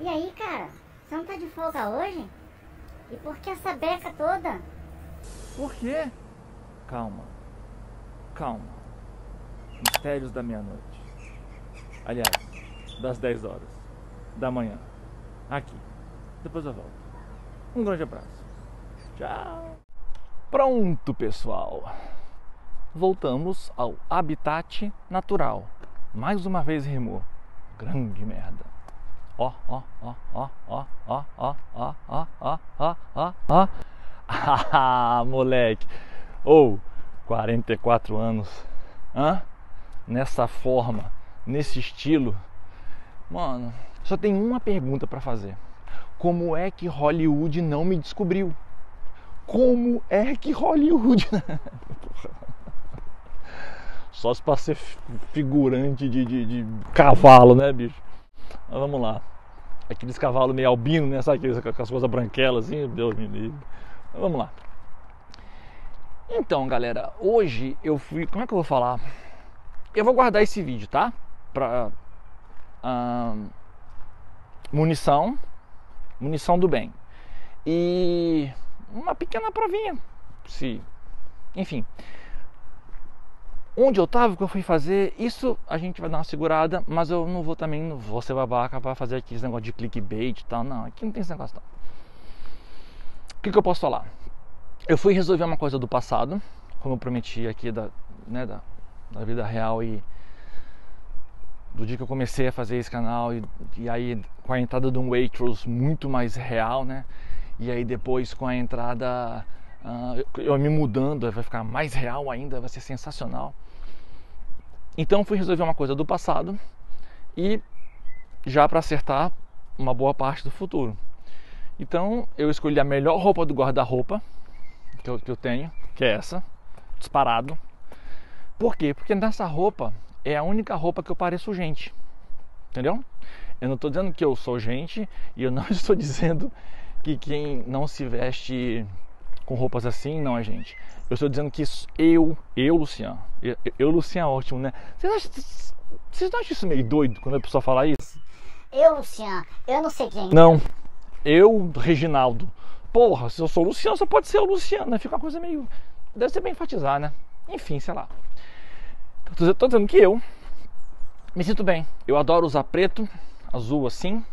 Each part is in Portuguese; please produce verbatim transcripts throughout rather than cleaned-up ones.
E aí, cara? Você não tá de folga hoje? E por que essa beca toda? Por quê? Calma. Calma. Mistérios da meia-noite. Aliás, das dez horas da manhã. Aqui. Depois eu volto. Um grande abraço. Tchau. Pronto, pessoal. Voltamos ao habitat natural. Mais uma vez rimou. Grande merda. Ó, ó, ó, ó, ó, ó, ó, ó, ó, ó, ó, ó, ó. Ah, moleque. Ou, quarenta e quatro anos. Hã? Nessa forma, nesse estilo. Mano, só tem uma pergunta pra fazer. Como é que Hollywood não me descobriu? Como é que Hollywood... Só se pra ser figurante de, de, de cavalo, né, bicho? Mas vamos lá. Aqueles cavalos meio albino, né? Sabe aqueles com as coisas branquelas assim? Deus me livre. Mas vamos lá. Então, galera, hoje eu fui... Como é que eu vou falar? Eu vou guardar esse vídeo, tá? Pra... Hum, munição. Munição do bem. E... uma pequena provinha. Se... Enfim... Onde eu tava, o que eu fui fazer, isso a gente vai dar uma segurada, mas eu não vou também, não vou ser babaca pra fazer aqui esse negócio de clickbait e tal, não, aqui não tem esse negócio não. O que, que eu posso falar? Eu fui resolver uma coisa do passado, como eu prometi aqui da, né, da, da vida real e do dia que eu comecei a fazer esse canal e, e aí com a entrada de um Waitrose muito mais real, né, e aí depois com a entrada... Uh, eu, eu me mudando, vai ficar mais real ainda, vai ser sensacional. Então fui resolver uma coisa do passado e já para acertar uma boa parte do futuro. Então eu escolhi a melhor roupa do guarda-roupa que eu, que eu tenho, que é essa, disparado. Por quê? Porque nessa roupa é a única roupa que eu pareço gente, entendeu? Eu não estou dizendo que eu sou gente e eu não estou dizendo que quem não se veste com roupas assim não é gente. Eu estou dizendo que eu, eu, Luciano, eu, eu Luciano é ótimo, né? Vocês acham, vocês não acham isso meio doido quando a pessoa fala isso? Eu, Luciano, eu não sei quem. Não, eu, Reginaldo. Porra, se eu sou o Luciano, só pode ser o Luciano, né? Fica uma coisa meio... Deve ser bem enfatizar, né? Enfim, sei lá. Estou dizendo que eu me sinto bem. Eu adoro usar preto, azul assim.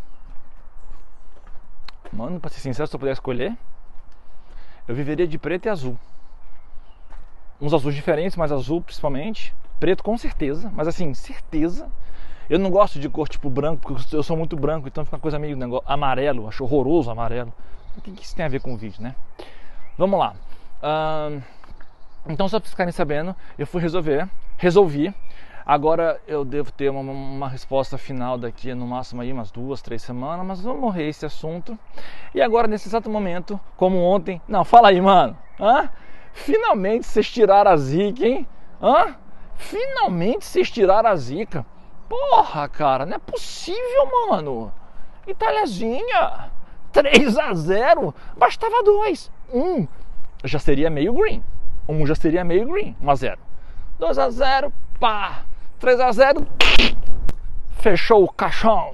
Mano, pra ser sincero, se eu puder escolher, eu viveria de preto e azul. Uns azuis diferentes, mas azul principalmente. Preto com certeza, mas assim, certeza. Eu não gosto de cor tipo branco, porque eu sou muito branco, então fica uma coisa meio negócio, amarelo. Acho horroroso amarelo. O que isso tem a ver com o vídeo, né? Vamos lá. Uh, então, só pra vocês ficarem sabendo, eu fui resolver. Resolvi. Agora eu devo ter uma, uma resposta final daqui no máximo aí umas duas, três semanas, mas vamos morrer esse assunto. E agora nesse exato momento, como ontem... Não, fala aí, mano. Hã? Finalmente vocês tiraram a zica, hein? Hã? Finalmente vocês tiraram a zica. Porra, cara, não é possível, mano. Italiazinha. três a zero. Bastava dois. Um já seria meio green. Um já seria meio green. um a zero. dois a zero. Pá. três a zero, fechou o caixão.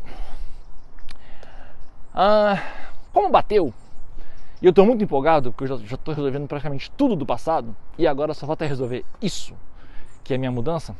Ah, como bateu, e eu estou muito empolgado, porque eu já estou resolvendo praticamente tudo do passado, e agora só falta resolver isso, que é a minha mudança.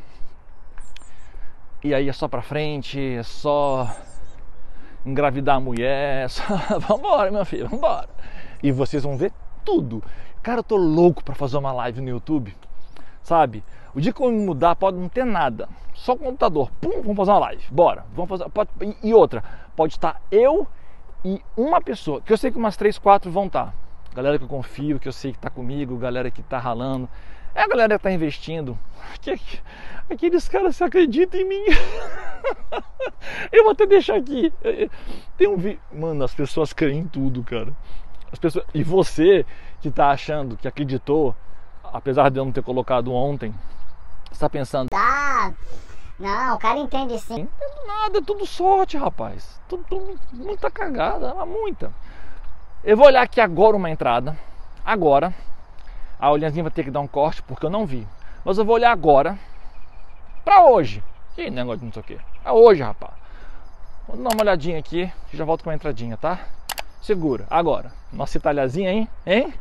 E aí é só pra frente, é só engravidar a mulher, é só... Vambora, meu filho, vambora. E vocês vão ver tudo. Cara, eu tô louco pra fazer uma live no YouTube, sabe? O dia que eu me mudar pode não ter nada, só o computador, pum, vamos fazer uma live, bora, vamos fazer, pode, e outra, pode estar eu e uma pessoa, que eu sei que umas três, quatro vão estar, galera que eu confio, que eu sei que está comigo, galera que está ralando, é a galera que está investindo, aqueles caras se acreditam em mim, eu vou até deixar aqui, tem um vídeo, mano, as pessoas creem em tudo, cara, as pessoas, e você que está achando, que acreditou, apesar de eu não ter colocado ontem, você tá pensando, ah, não, o cara entende sim. Não entendo nada, é tudo sorte, rapaz. Tudo, tudo, muita cagada, muita. Eu vou olhar aqui agora uma entrada. Agora. A olhinhazinha vai ter que dar um corte porque eu não vi. Mas eu vou olhar agora. Pra hoje. Que negócio de não sei o que. É hoje, rapaz. Vou dar uma olhadinha aqui e já volto com a entradinha, tá? Segura. Agora, nossa italhazinha, hein? Hein?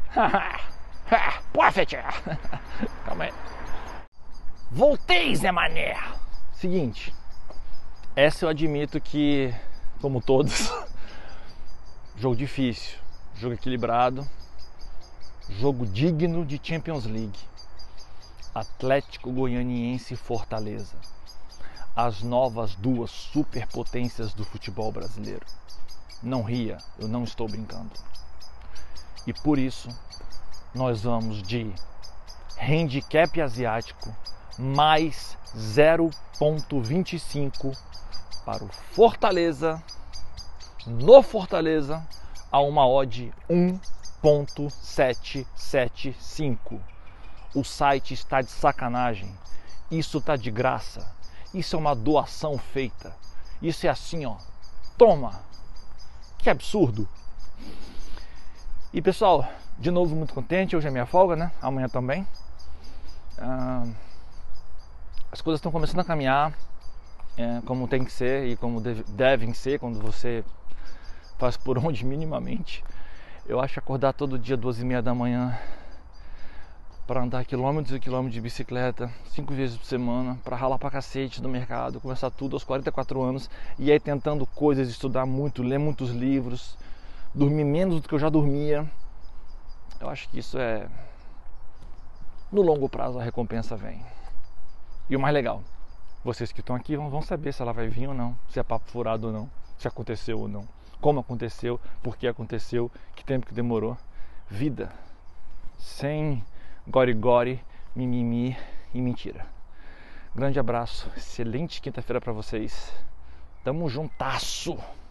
Calma aí. Voltei, Zé Mané. Seguinte, essa eu admito que, como todos, jogo difícil, jogo equilibrado, jogo digno de Champions League. Atlético Goianiense e Fortaleza, as novas duas superpotências do futebol brasileiro. Não ria, eu não estou brincando. E por isso, nós vamos de handicap asiático mais zero vírgula vinte e cinco para o Fortaleza, no Fortaleza, a uma odd um vírgula setecentos e setenta e cinco. O site está de sacanagem, isso está de graça, isso é uma doação feita, isso é assim, ó, toma, que absurdo. E pessoal, de novo muito contente, hoje é minha folga, né? Amanhã também. Ah, as coisas estão começando a caminhar é, como tem que ser e como deve, devem ser quando você faz por onde minimamente. Eu acho que acordar todo dia duas e meia da manhã para andar quilômetros e quilômetros de bicicleta, cinco vezes por semana, para ralar pra cacete no mercado, começar tudo aos quarenta e quatro anos, e aí tentando coisas, estudar muito, ler muitos livros, dormir menos do que eu já dormia. Eu acho que isso é... No longo prazo a recompensa vem. E o mais legal, vocês que estão aqui vão saber se ela vai vir ou não, se é papo furado ou não, se aconteceu ou não, como aconteceu, por que aconteceu, que tempo que demorou. Vida sem gori-gori, mimimi e mentira. Grande abraço, excelente quinta-feira para vocês. Tamo juntasso!